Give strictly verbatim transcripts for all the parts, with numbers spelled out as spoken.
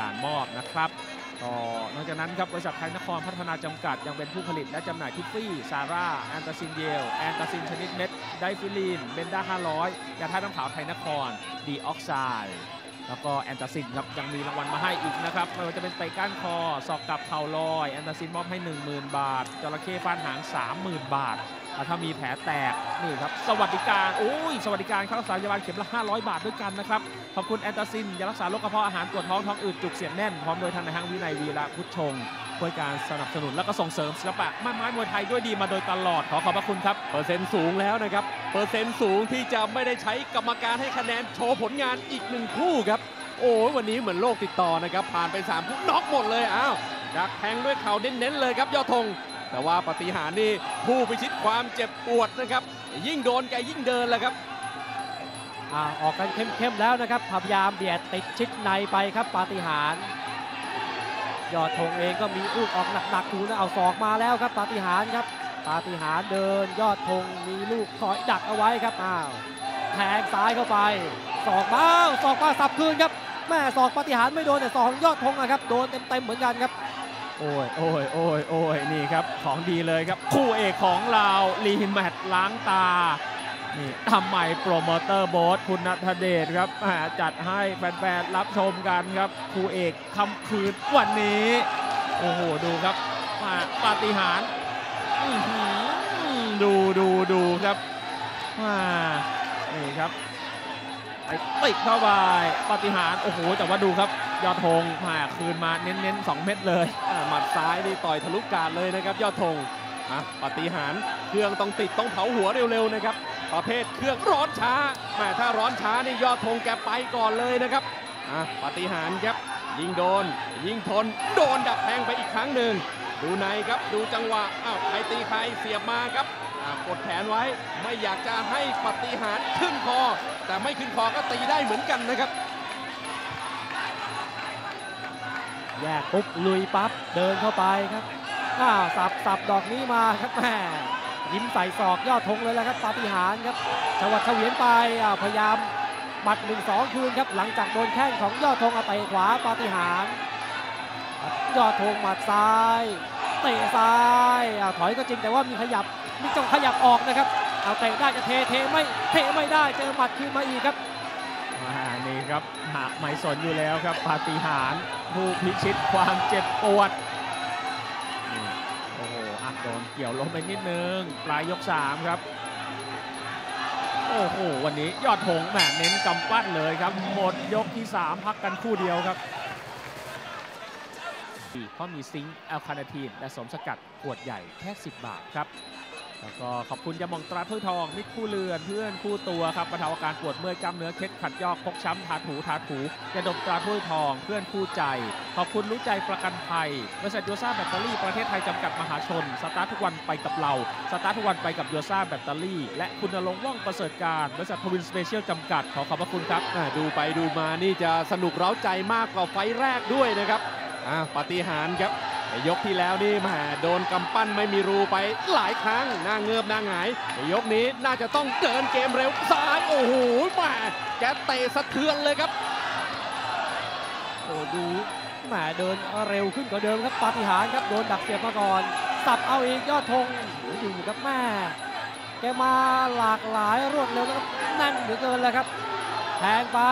ารมอบนะครับก็นอกจากนั้นครับบริษัทไทยนครพัฒนาจำกัดยังเป็นผู้ผลิตและจำหน่ายทิฟฟี่ซาร่าแอนตาซินเยลแอนตาซินชนิดเม็ดไดฟิลีนเบนด้าห้าร้อยยาธาตุน้ำขาวไทยนครดีออกไซด์แล้วก็แอนตาซินครับยังมีรางวัลมาให้อีกนะครับไม่ว่าจะเป็นเตะก้านคอศอกกับเข่าลอยแอนตาซินมอบให้ หนึ่งหมื่น บาทจระเข้ฟาดหาง สามหมื่น บาทถ้ามีแผลแตกนี่ครับสวัสดิการโอ้ยสวัสดิการค่ารักษาพยาบาลเข็มละห้าร้อยบาทด้วยกันนะครับขอบคุณแอนตาซินยารักษาโรคกระเพาะอาหารปวดท้องท้องอืดจุกเสียดแน่นพร้อมโดยทางในห้างวินัยวีระพุทธชงช่วยการสนับสนุนและก็ส่งเสริมศิลปะไม้ไม้มวยไทยด้วยดีมาโดยตลอดขอขอบพระคุณครับเปอร์เซ็นต์สูงแล้วนะครับเปอร์เซ็นต์สูงที่จะไม่ได้ใช้กรรมการให้คะแนนโชว์ผลงานอีกหนึ่งคู่ครับโอ้วันนี้เหมือนโลกติดต่อนะครับผ่านไปสามคู่น็อกหมดเลยอ้าวดักแทงด้วยเข่าเน้นๆเลยครับยอดธงแต่ว่าปฏิหารนี่ผู้พิชิตความเจ็บปวดนะครับยิ่งโดนแกยิ่งเดินแหละครับอ่าออกกันเข้มๆแล้วนะครับพยายามเบียดติดชิดในไปครับปาฏิหาริย์ยอดธงเองก็มีลูกออกหนักๆดูนะเอาศอกมาแล้วครับปาฏิหาริย์ครับปาฏิหาริย์เดินยอดธงมีลูกถอยดักเอาไว้ครับอ้าวแทงซ้ายเข้าไปศอกบ้างศอกมาสับคืนครับแม่ศอกปาฏิหาริย์ไม่โดนแต่ศอกยอดธงนะครับโดนเต็มๆเหมือนกันครับโอ้ยโอ้ยโอ้ยโอ้ยนี่ครับของดีเลยครับคู่เอกของเรารีแมตช์ล้างตานี่ทำใหม่โปรโมเตอร์โบ๊ทคุณณัฐเดชครับจัดให้แฟนๆรับชมกันครับคู่เอกค่ำคืนวันนี้โอ้โหดูครับปาฏิหาริย์ดูดูดูครับนี่ครับไอ้ติดเข้าไปปาฏิหาริย์โอ้โหแต่ว่าดูครับยอดธงผ่าคืนมาเน้นๆสองเม็ดเลยหมัดซ้ายนี่ต่อยทะลุกาดเลยนะครับยอดธงปาฏิหาริย์เครื่องต้องติดต้องเผาหัวเร็วๆนะครับประเภทเครื่องร้อนช้าแม่ถ้าร้อนช้านี่ยอดธงแกไปก่อนเลยนะครับปาฏิหาริย์ครับยิงโดนยิงทนโดนดักแทงไปอีกครั้งหนึ่งดูในครับดูจังหวะอ้าวใครตีใครเสียบมาครับกดแขนไว้ไม่อยากจะให้ปาฏิหาริย์ขึ้นคอแต่ไม่ขึ้นคอก็ตีได้เหมือนกันนะครับแยกปุ๊บลุยปั๊บเดินเข้าไปครับอ้าวสับสับดอกนี้มาครับแม่ยิ้มใส่ศอกยอดธงเลยแล้วครับปาฏิหาริย์ครับชวัดเฉวียนไปพยายามหมัด หนึ่งสอง คืนครับหลังจากโดนแข้งของยอดธงเอาเตะขวาปาฏิหาริย์ยอดธงหมัดซ้ายเตะซ้ายถอยก็จริงแต่ว่ามีขยับมีจังขยับออกนะครับเอาเตะได้จะเทเทไม่เทไม่ได้เจอหมัดคืนมาอีกครับนี่ครับหากไม่สนอยู่แล้วครับปาฏิหาริย์ผู้พิชิตความเจ็บปวดโอ้โหอักโดนเกี่ยวล้มไปนิดนึงปลายยกสามครับโอ้โหวันนี้ยอดธงแหมเน้นกำปั้นเลยครับหมดยกที่สามพักกันคู่เดียวครับเพราะมีซิงค์แอลคาเนทีนและสมสกัดขวดใหญ่แค่สิบบาทครับแล้วก็ขอบคุณยาหม่องตราถ้วยทองมิตรคู่เรือนเพื่อนคู่ตัวครับบรรเทาอาการปวดเมื่อยกล้ามเนื้อเคล็ดขัดยอกพกช้ำทาถูทาถูยาดมตราถ้วยทองเพื่อนคู่ใจขอบคุณรู้ใจประกันภัยบริษัทโยซ่าแบตเตอรี่ประเทศไทยจำกัดมหาชนสตาร์ททุกวันไปกับเราสตาร์ททุกวันไปกับโยซ่าแบตเตอรี่และคุณณรงค์ว่องประเสริฐการบริษัททวินสเปเชียลจำกัดขอขอบพระคุณครับดูไปดูมานี่จะสนุกเร้าใจมากกว่าไฟแรกด้วยนะครับปาฏิหาริย์ครับยกที่แล้วนี่มาโดนกำปั้นไม่มีรูไปหลายครั้งหน้าเงือบหน้าหงายยกนี้น่าจะต้องเดินเกมเร็วซ้ายโอ้โหมาแกเตะสะเทือนเลยครับโอ้ดูแหมเดินเร็วขึ้นกว่าเดิมครับปาฏิหาริย์ครับโดนดักเสียบมาก่อนสับเอาอีกยอดธงอยู่ครับแม่แกมาหลากหลายรวดเร็วแล้วก็แน่นเหลือเกินเลยครับแทงไป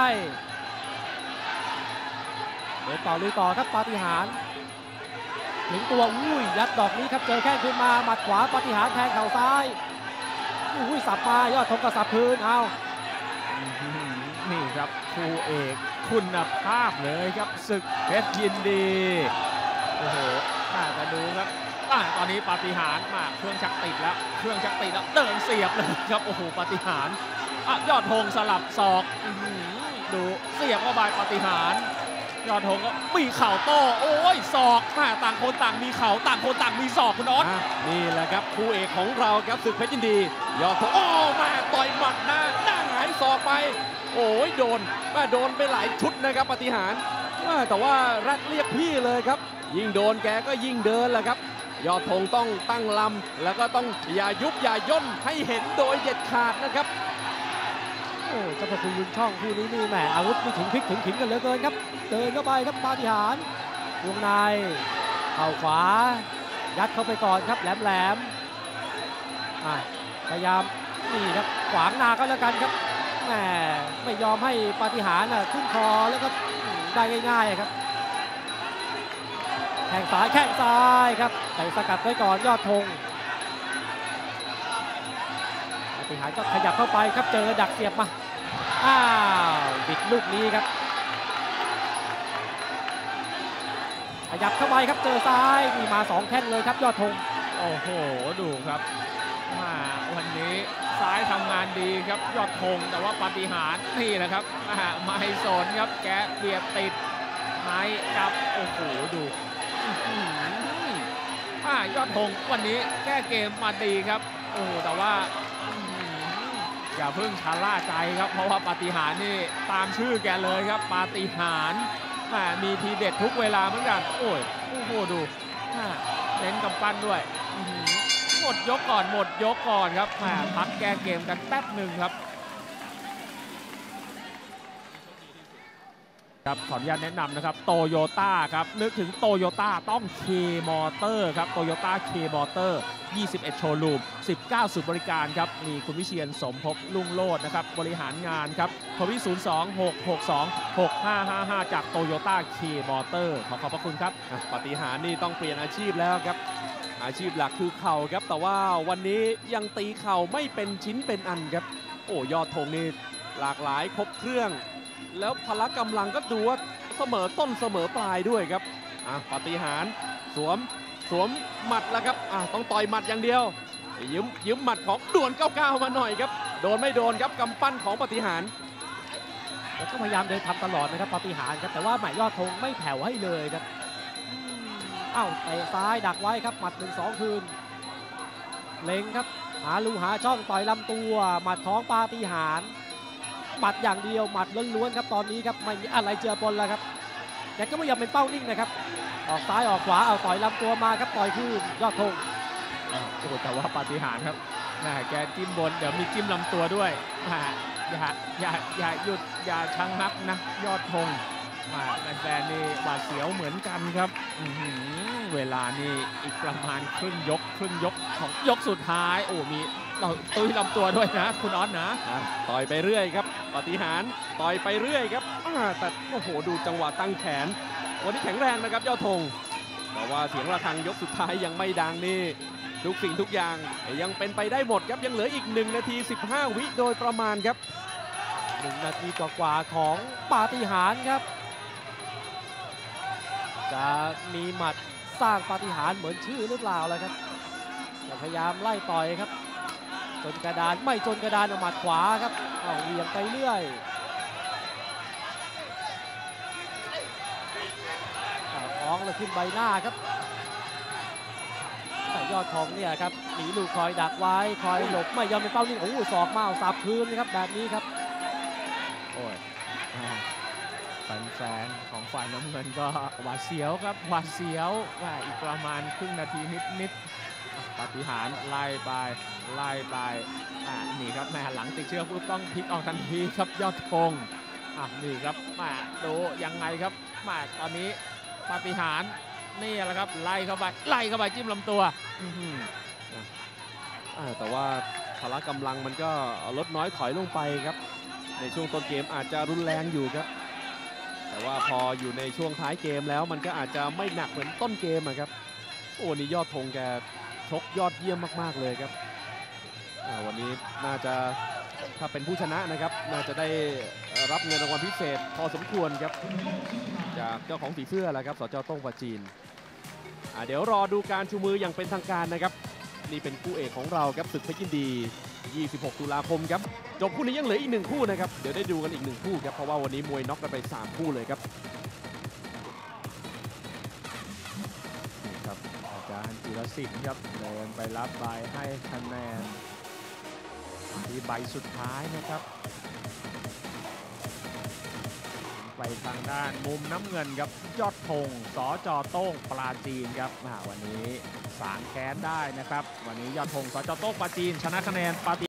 เดินต่อลุยต่อครับปาฏิหาริย์ถึงตัวอุ้ยยัดดอกนี้ครับเจอแข้งขึ้นมาหมัดขวาปาฏิหาริย์แทงเข่าซ้ายอุ้ยสับมายอดธงก็สับคืนเอานี่ครับคู่เอกคุณภาพเลยครับศึกเพชรยินดีโอ้โหน่าจะดูครับตอนนี้ปาฏิหาริย์มาเครื่องชักติดแล้วเครื่องชักติดแล้วเดินเสียบเลยครับโอ้โหปาฏิหาริย์ยอดธงสลับศอกดูเสียบเข้าไปปาฏิหาริย์ยอดธงก็มีเข่าโต้โอ้ยศอกมาต่างคนต่างมีเข่าต่างคนต่างมีศอกคุณอ๊อตนี่แหละครับคู่เอกของเราครับศึกเพชรยินดียอดธงโอ้มาต่อยหมัดหน้าหน้าหงายศอกไปโอ้ยโดนมาโดนไปหลายชุดนะครับปาฏิหาริย์แต่ว่ารัดเรียกพี่เลยครับยิ่งโดนแกก็ยิ่งเดินแหละครับยอดธงต้องตั้งลำแล้วก็ต้องอย่ายุบอย่าย่นให้เห็นโดยเด็ดขาดนะครับโอ้เจ้าพระคุณลุนช่องคู่นี้นี่แหมอาวุธนี่ถึงพริกถึงขิงกันเหลือเกินครับเดินเข้าไปครับปาฏิหาริย์วงในเข่าขวายัดเข้าไปก่อนครับแหลมแหลมอ่ะพยายามนี่ครับขวางหน้าก็แล้วกันครับแหมไม่ยอมให้ปาฏิหาริย์น่ะขึ้นคอแล้วก็ได้ง่ายๆครับแข้งซ้ายแข้งซ้ายครับแต่สกัดไว้ก่อนยอดธงปาฏิหาริย์ก็ขยับเข้าไปครับเจอดักเสียบมาอ้าวบิดลูกนี้ครับขยับเข้าไปครับเจอซ้ายมีมาสองแข้งเลยครับยอดธงโอ้โหดูครับมาวันนี้ซ้ายทำงานดีครับยอดธงแต่ว่าปาฏิหาริย์นี่แหละครับอ่าไม่สนครับแกะเบียดติดไม้จับโอ้โหดูอื้อหืออ่ายอดธงวันนี้แก้เกมมาดีครับโอ้แต่ว่าอื้อหืออย่าเพิ่งชะล่าใจครับเพราะว่าปาฏิหาริย์นี่ตามชื่อแกเลยครับปาฏิหาริย์อ่ามีทีเด็ดทุกเวลาเหมือนกันโอ้ยโอ้โหดูอ่าเน้นกำปั้นด้วยอื้อหือหมดยกก่อนหมดยกก่อนครับแหมพักแก้เกมกันแป๊บหนึ่งครับครับขออนุญาตแนะนำนะครับโตโยต้าครับนึกถึงโตโยต้าต้องเคมอเตอร์ครับโตโยต้าเคมอเตอร์ยี่สิบเอ็ดโชว์รูมสิบเก้าศูนย์บริการครับมีคุณวิเชียรสมภพลุ่งโลดนะครับบริหารงานครับโทรวิศูนย์ สอง หก หก สอง หก ห้า ห้า ห้าจากโตโยต้าเคมอเตอร์ขอขอบพระคุณครับอ่ะปาฏิหาริย์นี่ต้องเปลี่ยนอาชีพแล้วครับอาชีพหลักคือเข่าครับแต่ว่าวันนี้ยังตีเข่าไม่เป็นชิ้นเป็นอันครับโอ้ยอดธงนี่หลากหลายครบเครื่อง แล้วพละกำลังก็ดูว่าเสมอต้นเสมอปลายด้วยครับอ่ะปาฏิหาริย์สวมสวมหมัดแล้วครับอ่ะต้องต่อยหมัดอย่างเดียวยืมยืมหมัดของด่วนเก้าเก้ามาหน่อยครับโดนไม่โดนครับกำปั้นของปาฏิหาริย์แล้วก็พยายามเดินทำตลอดนะครับปาฏิหาริย์ครับแต่ว่าหมายยอดธงไม่แผ่วให้เลยครับอ้าวเตะซ้ายดักไว้ครับหมัดหนึ่งสองคืนเล็งครับหาลูหาช่องต่อยลำตัวหมัดของปาฏิหาริย์หมัดอย่างเดียวหมัดล้วนๆครับตอนนี้ครับไม่มีอะไรเจือปนแล้วครับแต่ก็ไม่ยอมเป็นเป้านิ่งนะครับออกซ้ายออกขวาเอาต่อยลำตัวมาครับต่อยคืนยอดธงโอ้แต่ว่าปาฏิหาริย์ครับแหม่แกจิ้มบนเดี๋ยวมีจิ้มลำตัวด้วยแหม่อย่าอย่าอย่าหยุดอย่าชังนักนะยอดธงแหม่แฟนๆนี่บาดเสียวเหมือนกันครับอื้อหือเวลานี่อีกประมาณครึ่งยกครึ่งยกของยกสุดท้ายโอ้มีเราตุ้ยลำตัวด้วยนะคุณออสนะอ่ะต่อยไปเรื่อยครับปาฏิหาริย์ต่อยไปเรื่อยครับอ่าแต่โอ้โหดูจังหวะตั้งแขนวันนี้แข็งแรงนะครับยอดธงแต่ว่าเสียงระฆังยกสุดท้ายยังไม่ดังนี่ทุกสิ่งทุกอย่างยังเป็นไปได้หมดครับยังเหลืออีกหนึ่งนาทีสิบห้าวิโดยประมาณครับหนึ่งนาทีกว่าๆของปาฏิหาริย์ครับจะมีหมัดสร้างปาฏิหาริย์เหมือนชื่อหรือเปล่าล่ะครับจะพยายามไล่ต่อยครับจนกระดานไม่จนกระดานเอาหมัดขวาครับเอาเหวี่ยงไปเรื่อยท้องเลยขึ้นใบหน้าครับแต่ยอดทองเนี่ยครับหนีลูกคอยดักไว้คอยหลบไม่ยอมเป็นเป้านิ่งโอ้โหศอกมาเอาสับคืนนะครับแบบนี้ครับโอ้ยแฟนๆของฝ่ายน้ำเงินก็หวาดเสียวครับหวาดเสียวว่าอีกประมาณครึ่งนาทีนิดๆปาฏิหาริย์ไล่ไปไล่ไปอ่านี่ครับแม่หลังติดเชือกปุ๊บต้องพลิกออกทันทีครับยอดธงอ่ะนี่ครับมาดูยังไงครับมาตอนนี้ปาฏิหาริย์นี่แหละครับไล่เข้าไปไล่เข้าไปจิ้มลำตัวอ่าแต่ว่าพละกำลังมันก็ลดน้อยถอยลงไปครับในช่วงต้นเกมอาจจะรุนแรงอยู่ครับแต่ว่าพออยู่ในช่วงท้ายเกมแล้วมันก็อาจจะไม่หนักเหมือนต้นเกมครับโอ้นี่ยอดธงแกชกยอดเยี่ยมมากๆเลยครับวันนี้น่าจะถ้าเป็นผู้ชนะนะครับน่าจะได้รับเงินรางวัลพิเศษพอสมควรครับจากเจ้าของสีเสื้อแล้วครับสจ.โต้งปราจีนเดี๋ยวรอดูการชูมืออย่างเป็นทางการนะครับนี่เป็นคู่เอกของเราครับศึกเพชรยินดียี่สิบหกตุลาคมครับจบคู่นี้ยังเหลืออีกหนึ่งคู่นะครับเดี๋ยวได้ดูกันอีกหนึ่งคู่ครับเพราะว่าวันนี้มวยน็อกกันไปสามคู่เลยครับครับอาจารย์จิรศิลป์ครับเดินไปรับใบให้คะแนนที่ใบสุดท้ายนะครับไปทางด้านมุมน้ำเงินครับยอดธงสจ.โต้งปราจีนครับวันนี้สางแค้นได้นะครับวันนี้ยอดธงสจ.โต้งปราจีนชนะคะแนนปาฏิ